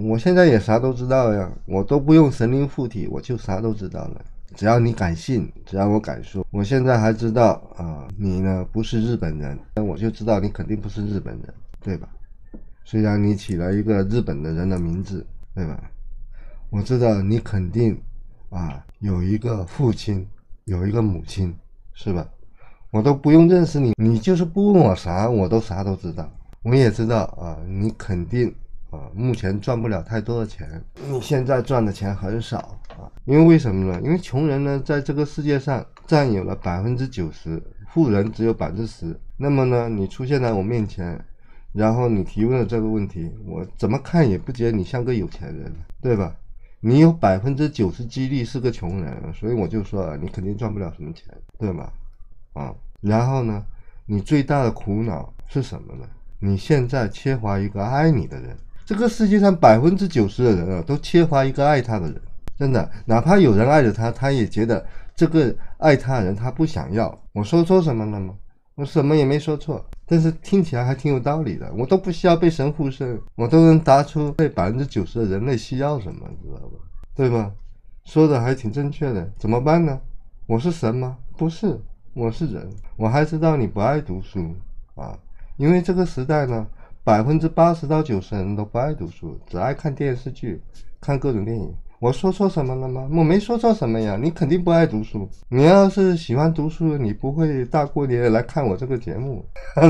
我现在也啥都知道呀，我都不用神灵附体，我就啥都知道了。只要你敢信，只要我敢说，我现在还知道你呢不是日本人，我就知道你肯定不是日本人，对吧？虽然你起了一个日本的人的名字，对吧？我知道你肯定有一个父亲，有一个母亲，是吧？我都不用认识你，你就是不问我啥，我都啥都知道。我也知道你肯定目前赚不了太多的钱，你现在赚的钱很少因为为什么呢？因为穷人呢在这个世界上占有了90%，富人只有10%。那么呢，你出现在我面前，然后你提问了这个问题，我怎么看也不觉得你像个有钱人，对吧？你有90%几率是个穷人，所以我就说你肯定赚不了什么钱，对吧？然后呢，你最大的苦恼是什么呢？你现在缺乏一个爱你的人。这个世界上90%的人都缺乏一个爱他的人，真的，哪怕有人爱着他，他也觉得这个爱他的人他不想要。我说错什么了吗？我什么也没说错，但是听起来还挺有道理的。我都不需要被神附身，我都能答出被90%的人类需要什么，知道吧？对吧？说的还挺正确的。怎么办呢？我是神吗？不是，我是人。我还知道你不爱读书因为这个时代呢，80%到90%的人都不爱读书，只爱看电视剧，看各种电影。我说错什么了吗？我没说错什么呀，你肯定不爱读书。你要是喜欢读书，你不会大过年来看我这个节目。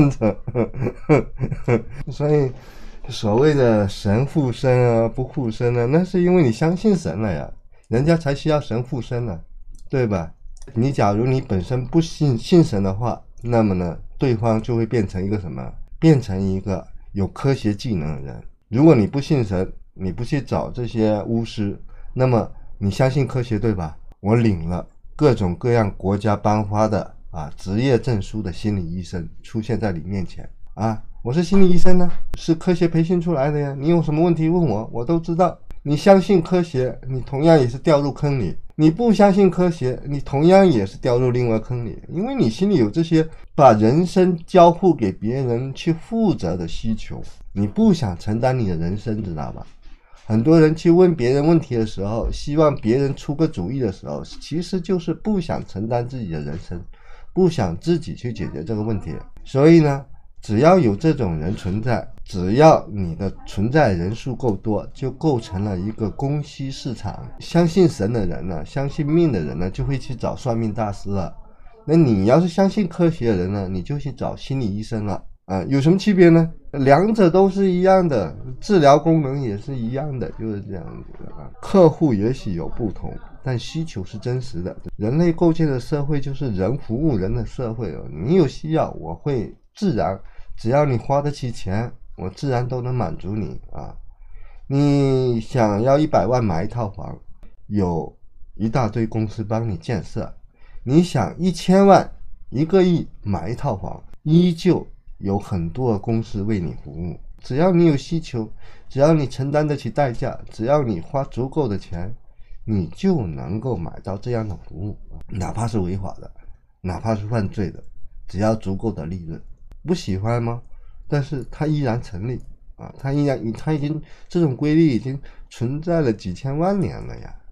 所以所谓的神附身不附身那是因为你相信神了呀，人家才需要神附身呢，对吧？你假如你本身不信神的话，那么呢，对方就会变成一个什么？变成一个有科学技能的人。如果你不信神，你不去找这些巫师，那么你相信科学，对吧？我领了各种各样国家颁发的职业证书的心理医生出现在你面前我是心理医生呢，是科学培训出来的呀，你有什么问题问我，我都知道。你相信科学，你同样也是掉入坑里；你不相信科学，你同样也是掉入另外坑里，因为你心里有这些把人生交付给别人去负责的需求，你不想承担你的人生，知道吧？很多人去问别人问题的时候，希望别人出个主意的时候，其实就是不想承担自己的人生，不想自己去解决这个问题。所以呢，只要有这种人存在，只要你的存在人数够多，就构成了一个供需市场。相信神的人呢，相信命的人呢，就会去找算命大师了。那你要是相信科学的人呢，你就去找心理医生了有什么区别呢？两者都是一样的，治疗功能也是一样的，就是这样子的客户也许有不同，但需求是真实的。人类构建的社会就是人服务人的社会你有需要，我会自然，只要你花得起钱，我自然都能满足你你想要100万买一套房，有一大堆公司帮你建设；你想1000万、1个亿买一套房，依旧有很多的公司为你服务。只要你有需求，只要你承担得起代价，只要你花足够的钱，你就能够买到这样的服务，哪怕是违法的，哪怕是犯罪的，只要足够的利润。不喜欢吗？但是它依然成立它已经这种规律已经存在了几千万年了呀。